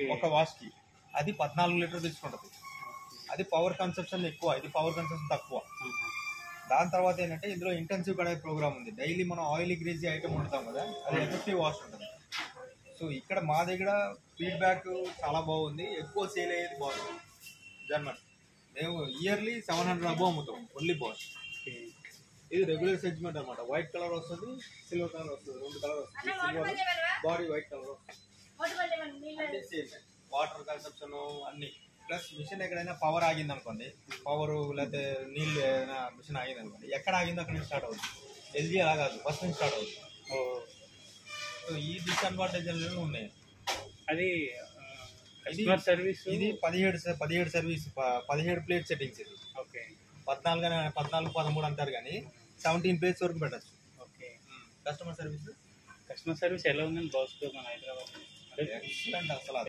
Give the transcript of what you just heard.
ఒక వాష్కి. అది 14 లీటర్ తీసుకుంటుంది. అది పవర్ కన్సప్షన్ ఎక్కువ, ఇది పవర్ కన్సప్షన్ తక్కువ. దాని తర్వాత ఏంటంటే ఇందులో ఇంటెన్సివ్ కడాయి ప్రోగ్రామ్ ఉంది. డైలీ మనం ఆయిలీ గ్రేజీ ఐటమ్ వండుతాం కదా, అది ఎఫెక్టివ్ వాష్ ఉంటుంది. సో ఇక్కడ మా దగ్గర ఫీడ్బ్యాక్ చాలా బాగుంది, ఎక్కువ సేల్ అయ్యేది బాష్ జర్మన్. మేము ఇయర్లీ 700 అబోవ్ అమ్ముతాం ఓన్లీ బాష్. ఇది రెగ్యులర్ సెగ్మెంట్ అనమాట. వైట్ కలర్ వస్తుంది, సిల్వర్ కలర్ వస్తుంది, 2 కలర్ వస్తుంది. సిల్వర్ బాడీ వైట్ కలర్ వస్తుంది. సేమ్ వాటర్ కన్సప్షన్ అన్ని ప్లస్. మిషన్ ఎక్కడైనా పవర్ ఆగింది అనుకోండి, పవర్ లేకపోతే నీళ్ళు ఏదైనా మిషన్ ఆగింది అనుకోండి, ఎక్కడ ఆగిందో అక్కడ నుంచి స్టార్ట్ అవుతుంది. ఎల్జీ అలా కాదు, ఫస్ట్ నుంచి స్టార్ట్ అవుతుంది. సో ఈ డిస్అడ్వాంటేజ్ అనేవి ఉన్నాయి. అది సర్వీస్ ఇది 17 సర్వీస్, 17 ప్లేట్ సెట్టింగ్స్. ఇది ఓకే 14 13 అంటారు కానీ 17 ప్లేట్స్ వరకు పెట్టచ్చు. ఓకే. కస్టమర్ సర్వీస్ ఎలా ఉందండి బాస్ మన హైదరాబాద్? ఎక్సలెంట్ అసలు.